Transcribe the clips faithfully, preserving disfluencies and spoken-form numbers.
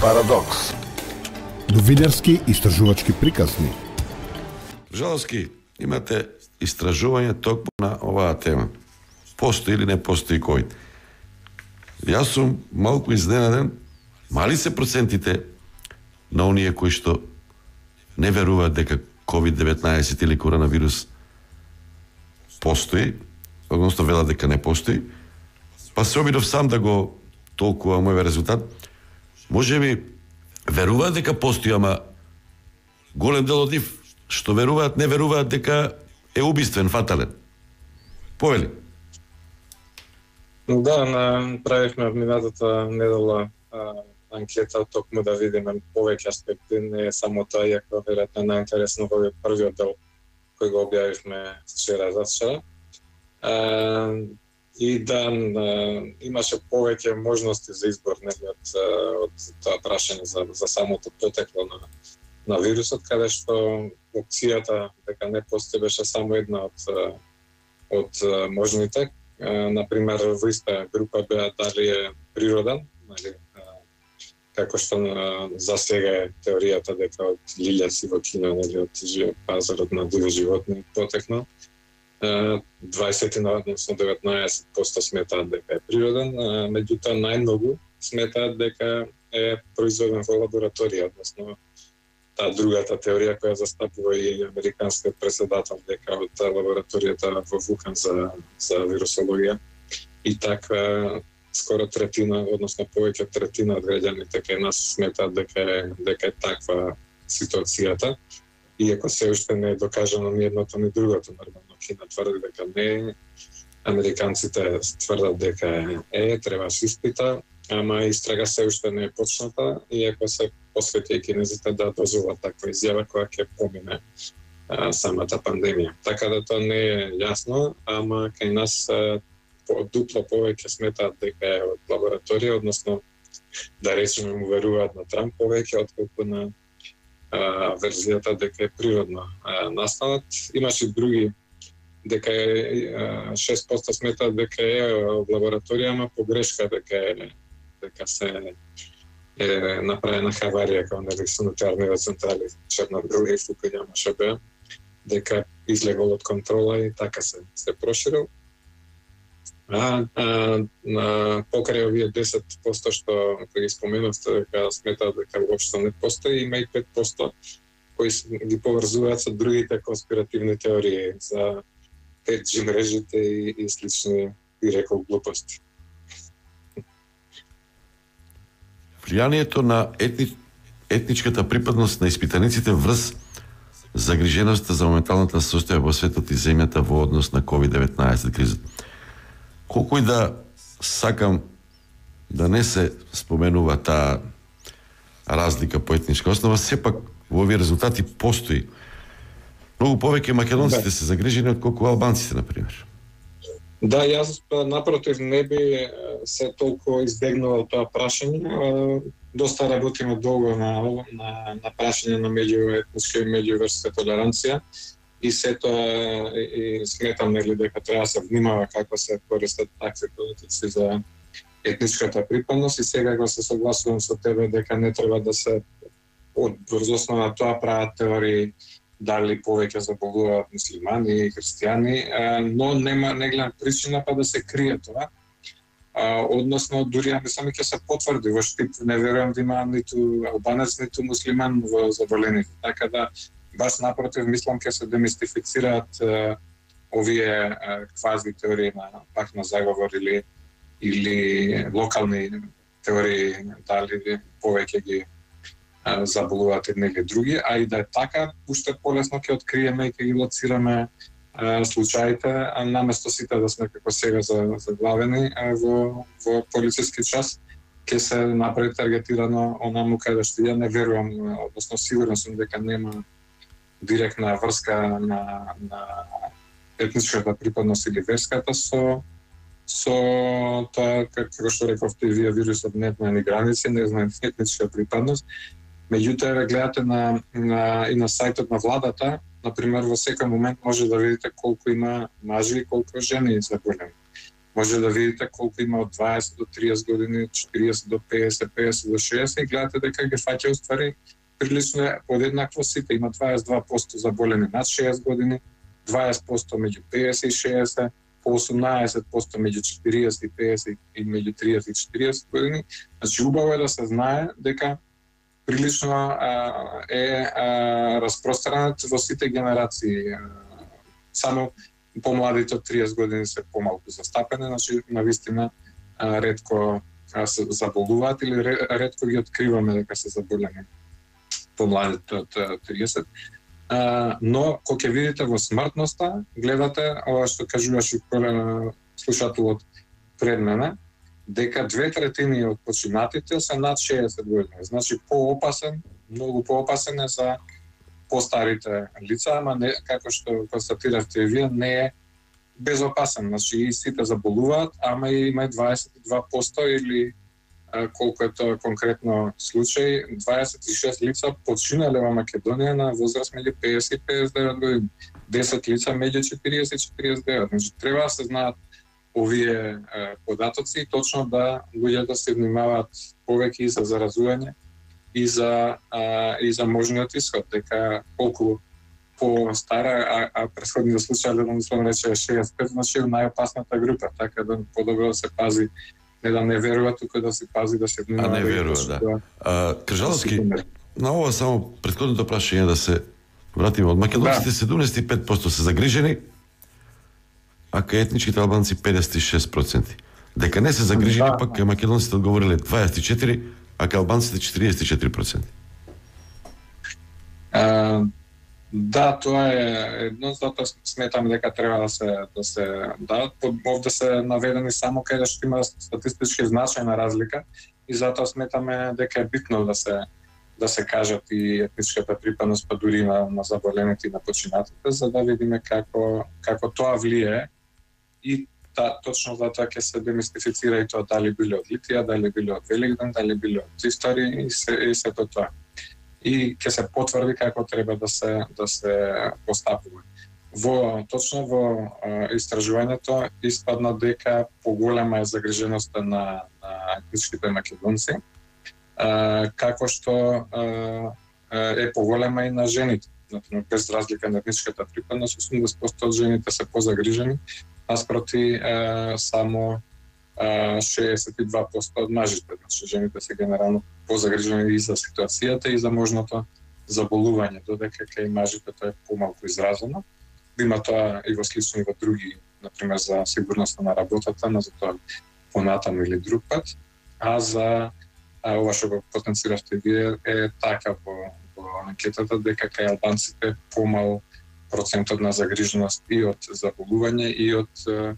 Парадокс. Новинарски истражувачки приказни. Жалоски, имате истражување токму на оваа тема. Постои или не постои ковид? Јас сум малку изненаден. Мали се процентите на оние кои што не веруваат дека ковид деветнаесет или коронавирус постои, односно велат дека не постои, па се обидов сам да го толкувам овој резултат. Може би веруваат дека постои, ама голем дел од нив што веруваат, не веруваат дека е убиствен, фатален. Повели. Да, направивме минатата недела а, анкета токму да видиме повеќе аспекти, не е само тоа, иако веројатно е најинтересно во првиот дел кој го објавивме вчера за вчера. А, и да а, имаше повеќе можности за избор, нели, од, од тоа прашање за, за самото потекло на, на вирусот, каде што опцијата дека не постои беше само една од, од можните. Например, во иста група беа дали е природен, нали, како што за сега е теоријата дека од лилјаци во Кина, нели, од пазарот на диви животни потекнал. дваесет, односно деветнаесет проценти сметаат дека е природен, меѓутоа најмногу сметаат дека е произведен во лабораторија, односно таа другата теорија која застапува и американскиот председател дека од лабораторијата во Вухан за, за вирусологија. И така скоро третина, односно повеќе од третина од граѓаните кај нас сметаат дека е, дека е таква ситуацијата. Иако се уште не е докажано ни едното ни другото, нормално Кина тврди дека не, американците тврдат дека е, треба се испита, ама истрага се уште не е почната, иако се посвети кинезите да дозволат таква изјава која ќе помине а, самата пандемија. Така да тоа не е јасно, ама кај нас а, по, дупло повеќе сметаат дека е од лабораторија, односно да речеме му веруваат на Трамп повеќе отколку на а, верзијата дека е природно а, настанат. Имаше други дека е шест проценти сметаат дека е од лабораторија, ама погрешка дека е дека се е направена хаварија као нели со нуклеарните централи Чернобил и Фукујама што беа, дека излегол од контрола и така се се проширил. А, а на покрај овие десет проценти што ги споменавте дека сметаат дека воопшто не постои, има и пет проценти кои ги поврзуваат со другите конспиративни теории за пет джи мрежите и, и слични, би рекол, глупости. Влијанието на етни... етничката припадност на испитаниците врз загриженоста за моменталната состојба во светот и земјата во однос на ковид деветнаесет кризата. Колку и да сакам да не се споменува таа разлика по етничка основа, сепак во овие резултати постои многу повеќе македонците се загрижени отколку албанците, например. Да, јас напротив не би се толку избегнувал тоа прашање. Доста работиме долго на, на, на прашање на меѓуетничка и меѓуверска толеранција и се тоа и сметам нели дека треба да се внимава како се користат такви политици за етничката припадност и сега го се согласувам со тебе дека не треба да се од врз основа на тоа прават теории дали повеќе заболуваат муслимани и христијани, но нема не гледам причина па да се крие тоа. А, односно, дури ја мислам ќе се потврди во Штип, не верувам да има ниту албанец, ниту муслиман во заболените. Така да, баш напротив, мислам ќе се демистифицираат а, овие а, квази теории на пак на заговор или или локални теории дали повеќе ги а, заболуваат едни или други, а и да е така, уште полесно ќе откриеме и ќе ги лоцираме случаите, а наместо сите да сме како сега заглавени во, во полициски час, ќе се направи таргетирано онаму каде што ја не верувам, односно сигурен сум дека нема директна врска на, на етничката припадност или верската со со тоа, како што рековте вие, вирусот не знае ни граници, не знае етничка припадност. Меѓутоа, ве гледате на, на, и на сајтот на владата, например, во секој момент може да видите колку има мажи и колку жени заболени. може да видите колку има од дваесет до триесет години, четириесет до педесет, педесет до шеесет и гледате дека ги фаќа уствари прилично подеднакво сите. Има дваесет и два проценти заболени над шеесет години, дваесет проценти меѓу педесет и шеесет, по осумнаесет проценти меѓу четириесет и педесет и меѓу триесет и четириесет години. Значи убаво е да се знае дека прилично а, е а, распространет во сите генерации. Само помладите од триесет години се помалку застапени, значи навистина ретко се заболуваат или ретко ги откриваме дека се заболени помладите од триесет. Uh, но кога ќе видите во смртноста, гледате ова што кажуваше слушателот пред мене, дека две третини од починатите се над шеесет години. Значи поопасен, многу поопасен е за постарите лица, ама не, како што констатиравте вие, не е безопасен. Значи и сите заболуваат, ама има дваесет и два проценти или колку е тоа конкретно случај, дваесет и шест лица починале во Македонија на возраст меѓу педесет и педесет и девет години, десет лица меѓу четириесет и четириесет и девет. Значи треба да се знаат овие е, податоци и точно да луѓето се внимаваат повеќе и за заразување и за а, и за можниот исход, дека колку по-стара, а, а претходниот случај да мислам рече шеесет и пет, значи е најопасната група, така да подобро да се пази. Не да не верува, тука да се пази, да се внимава. А не верува, да. да. А, Кржаловски, на ова само претходното прашање да се вратиме од македонците, да. седумдесет и пет проценти се загрижени, а кај етничките албанци педесет и шест проценти. Дека не се загрижени, да. Пак кај македонците одговориле дваесет и четири проценти, а кај албанците четириесет и четири проценти. А, да, тоа е едно, затоа сметам дека треба да се да се да овде се наведени само каде што има статистички значајна разлика и затоа сметаме дека е битно да се да се кажат и етничката припадност, па дури на, на заболените и на починатите, за да видиме како како тоа влијае и та, точно затоа ќе се демистифицира и тоа дали биле од Литија, дали биле од Великден, дали биле од историја и се и сето тоа. И ќе се потврди како треба да се да се постапува. Во точно во а, истражувањето испадна дека поголема е загриженоста на, на етничките македонци, а, како што а, е поголема и на жените. Например, без разлика на етничката припадност, осумдесет проценти од жените се позагрижени, наспроти а, само шеесет и два проценти од мажите. Значи, жените се генерално позагрижени и за ситуацијата и за можното заболување, додека кај мажите тоа е помалку изразено. Има тоа и во слично и во други, например за сигурноста на работата, но за тоа понатаму или друг пат. А за а, ова што го потенциравте вие е така во, во анкетата, дека кај албанците помал процентот на загриженост и од заболување и од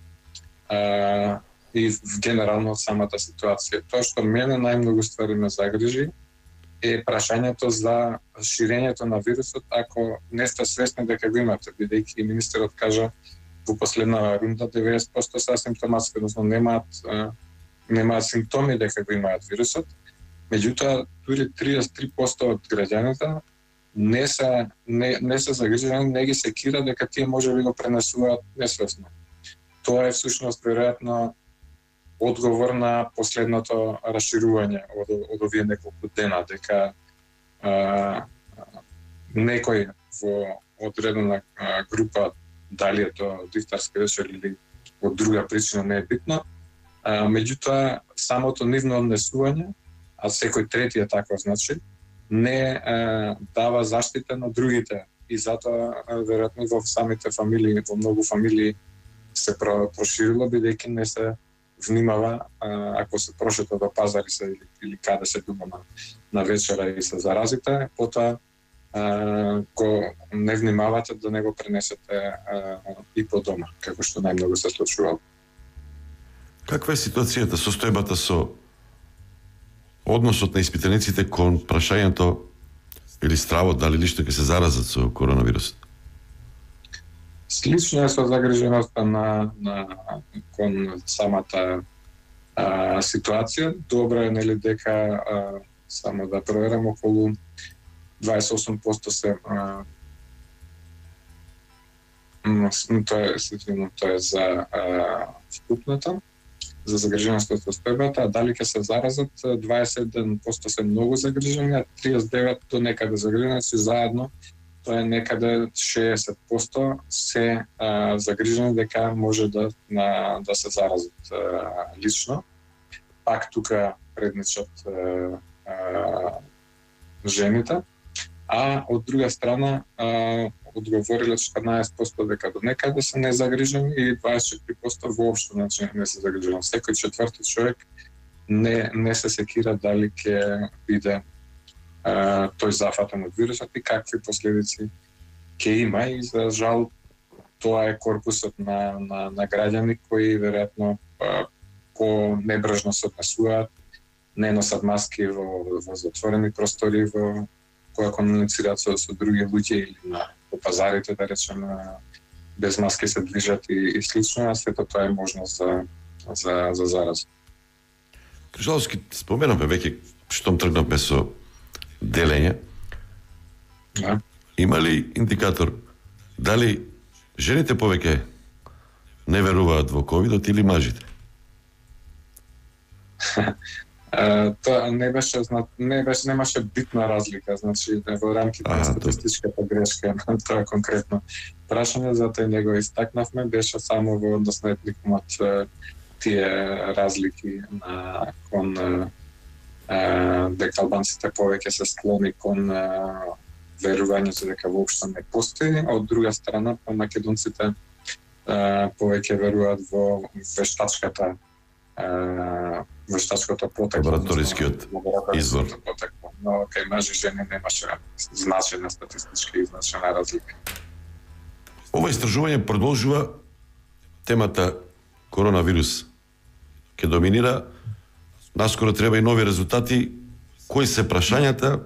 а, и генерално од самата ситуација. Тоа што мене најмногу ствари ме загрижи е прашањето за ширењето на вирусот ако не сте свесни дека го имате, бидејќи министерот кажа во последна рунда деветдесет проценти се асимптоматски, односно немаат немаат симптоми дека го имаат вирусот. Меѓутоа, дури триесет и три проценти од граѓаните не се не, не се загрижени, не ги секира дека тие можеби го пренесуваат несвесно. Тоа е всушност веројатно одговор на последното расширување од, од овие неколку дена, дека а, некој во одредена а, група, дали е тоа дифтарска вечер или од друга причина, не е битно, а, меѓутоа самото нивно однесување, а секој трети е таков, значи, не а, дава заштита на другите и затоа веројатно во самите фамилии, во многу фамилии се проширило, бидејќи не се внимава а, ако се прошета до пазари се или, или каде се дума на, на вечера и се заразите, потоа а, го не внимавате да не го пренесете а, и по дома, како што најмногу се случувало. Каква е ситуацијата, состојбата со односот на испитаниците кон прашањето или стравот дали лично ќе се заразат со коронавирусот? Слично е со загриженоста на, на кон самата а, ситуација. Добро е нели дека а, само да проверам околу дваесет и осум проценти се а, Тоа е, естествено, тоа е за вступната, за загриженоста со состојбата, а дали ќе се заразат, дваесет и еден проценти се многу загрижени, а триесет и девет проценти до некаде загрижени, си заедно, тоа е некаде шеесет проценти се а, загрижени дека може да, на, да се заразат а, лично. Пак тука предничат а, а, жените, а од друга страна а, одговориле четрнаесет проценти дека до некаде се незагрижени и дваесет и четири проценти воопшто значи не се загрижени. Секој четврти човек не не се секира дали ќе биде а, тој зафатен од вирусот и какви последици ќе има, и за жал тоа е корпусот на на, на граѓани кои веројатно по небрежно се однесуваат, не носат маски во, во затворени простори, во која комуницираат со, со други луѓе или на по пазарите, да речеме, без маски се движат и, и слично, а сето тоа е можност за, за, за зараза. Крижаловски, споменавме веќе, штом тргнавме со делење. Да. Има ли индикатор дали жените повеќе не веруваат во ковидот или мажите? Uh, тоа не беше, не беше, немаше битна разлика, значи во рамките на статистичката грешка на тоа конкретно прашање, затоа и него истакнавме, беше само во однос на етникумот тие разлики на кон uh, дека албанците повеќе се склони кон uh, верувањето дека воопшто не постои, а од друга страна македонците uh, повеќе веруваат во вештачката Uh, вештачкото потекло, лабораторискиот извор. Потекло. Но кај мажи и жени немаше значена статистичка и значена разлика. Ова истражување продолжува темата коронавирус. Ке доминира, наскоро треба и нови резултати. Кои се прашањата?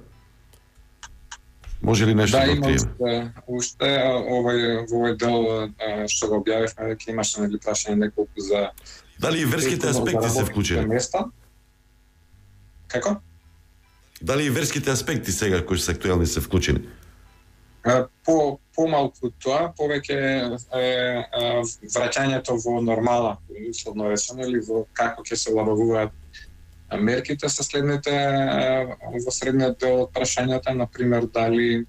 Може ли нешто да, да откриеме? Да, уште овој во овој дел што го објавивме, дека имаше нели прашање неколку за дали и верските аспекти се вклучени? Места? Како? Дали и верските аспекти сега кои се актуелни се вклучени? По помалку тоа, повеќе е враќањето во нормала, условно речено, или во како ќе се лабавуваат мерките се следните во средниот дел од прашањата, например дали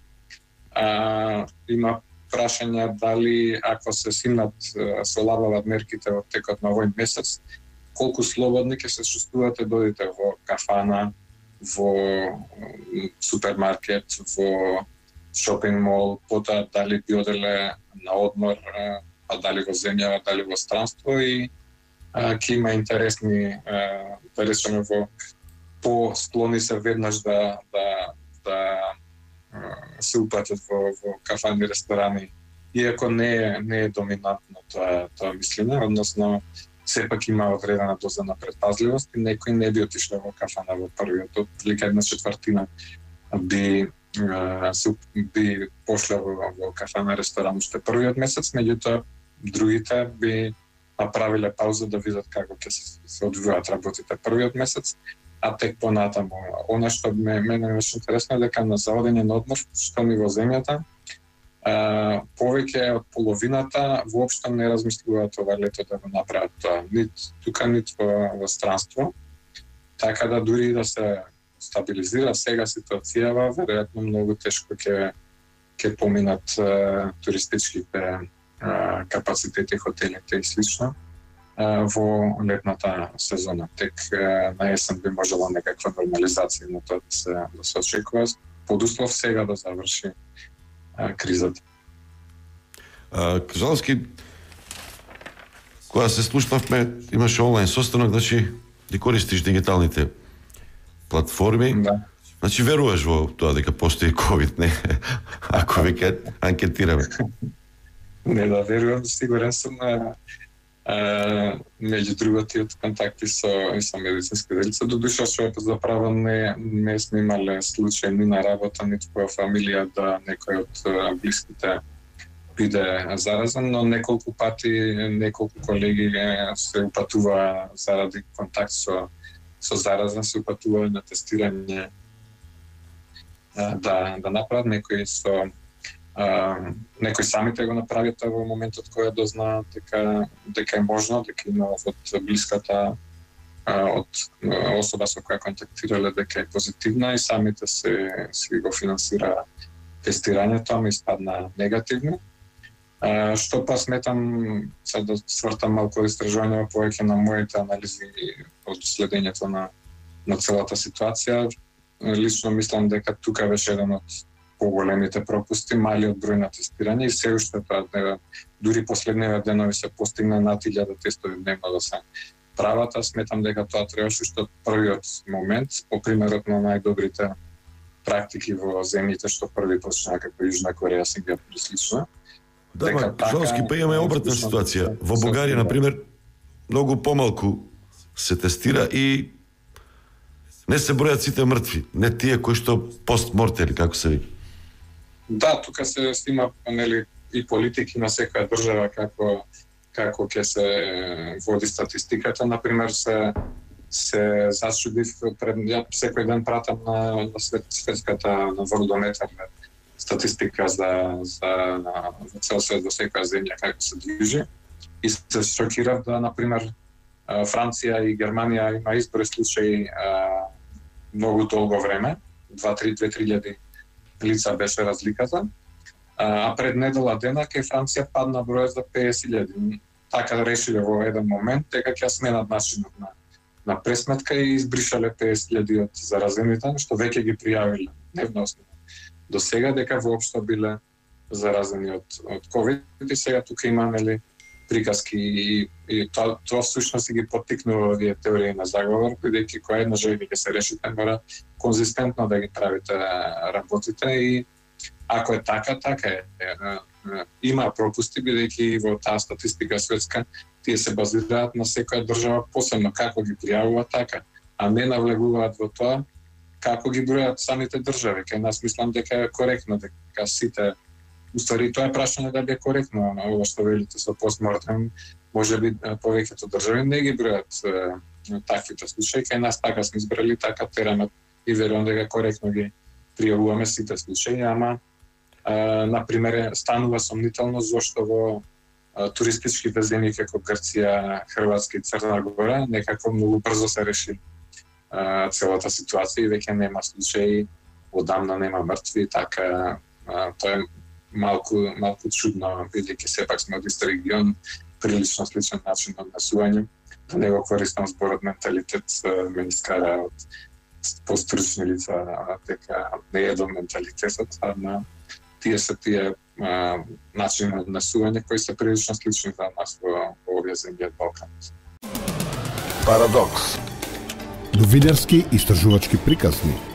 а, има прашања дали ако се симнат, се олабават мерките во текот на овој месец, колку слободни ќе се чувствувате додите во кафана, во супермаркет, во шопинг мол, потоа дали би оделе на одмор, а дали во земја, дали во странство, и ќе има интересни, да речеме, во по склони се веднаш да да да се упатат во, во кафани, ресторани, иако не е, не е доминантно тоа, тоа мислење, односно сепак има одредена доза на предпазливост и некој не би отишло во кафана во првиот, отприлика една четвртина би се би пошле во, во кафана, ресторан уште првиот месец, меѓутоа другите би направиле пауза да видат како ќе се, се одвиваат работите првиот месец, а тек понатаму. Она што ме мене беше интересно е дека на заводење на одмор, што ми во земјата, а, повеќе од половината воопшто не размислуваат ова лето да го направат тоа, нит тука, нит во, во странство. Така да дури да се стабилизира сега ситуацијава, веројатно многу тешко ќе ќе поминат а, туристичките а, капацитети, хотелите и слично во летната сезона. Тек на есен би можела некаква нормализација на тоа да се, да се очекува, под услов сега да заврши а, кризата. Крижаловски, кога се слушнавме, имаше онлайн состанок, значи ти користиш дигиталните платформи, да. Значи веруваш во тоа дека постои ковид, не? Ако веќе анкетираме. Не да верувам, сигурен сум на Uh, меѓу друготиот контакти со, со медицински делица, додуша што заправо не, не сме имале случај ни на работа, нито во фамилија да некој од uh, блиските биде заразен, но неколку пати неколку колеги се упатува заради контакт со, со заразен, се упатува на тестирање uh, да, да направат, некои со А, некои самите го направите во моментот кога дозна дека дека е можно, дека има од блиската а, од особа со која контактирале дека е позитивна и самите се си го финансира тестирањето, ама испадна негативно. А, што па сметам, сега да свртам малку истражување повеќе на моите анализи од следењето на на целата ситуација. Лично мислам дека тука беше еден од поголемите пропусти, малиот број на тестирање и се уште тоа не, дури последниве денови се постигна над илјада тестови дневно да се прават, а сметам дека тоа требаше што првиот момент, по примерот на најдобрите практики во земјите што први почнаа како Јужна Кореја, Сингапур и слично. Да, ма, Жолски, па имаме обратна ситуација. Во Бугарија, например, многу помалку се тестира и не се бројат сите мртви, не тие кои што постмортели, како се вика. Да, тука се снима нели и политики на секоја држава како како ќе се води статистиката. Например, се се зачудив пред ја секој ден пратам на на свет, светската на Worldometer статистика за за на за цел свет во секоја земја како се движи и се шокирав да например Франција и Германија има изброј случаи многу долго време, два-три илјади лица беше разликата, а пред недела дена кај Франција падна бројот за песет илјади. Така решиле во еден момент дека ќе сменат начинот на на пресметка и избришале песет илјади од заразените, што веќе ги пријавиле невносно до сега дека воопшто биле заразени од од ковид и сега тука има нели приказки и, и тоа, тоа всушност ги поттикнува овие теории на заговор, бидејќи која една жејби ќе се решите, мора конзистентно да ги правите работите и ако е така, така е. Има пропусти, бидејќи во таа статистика светска тие се базираат на секоја држава посебно како ги пријавува така, а не навлегуваат во тоа како ги бројат самите држави. Кај нас мислам дека е коректно, дека сите уствари тоа е прашање дали е коректно, на ова што велите со постмортем, можеби повеќето држави не ги бројат е, таквите случаи, кај нас така сме избрали, така тераме и верувам дека коректно ги пријавуваме сите случаи, ама е, например станува сомнително зошто во е, туристичките земји како Грција, Хрватска и Црна Гора некако многу брзо се реши е, целата ситуација и веќе нема случаи, одамна нема мртви, така е, тоа е малку малку чудно, бидејќи сепак сме од ист регион, прилично сличен начин на однесување. Да не го користам зборот менталитет, ме искара од постручни лица дека не е до менталитетот, а на тие се тие а, начини на однесување кои се прилично слични за нас во, во овие земји од Балканот. Парадокс. Новинарски истражувачки приказни.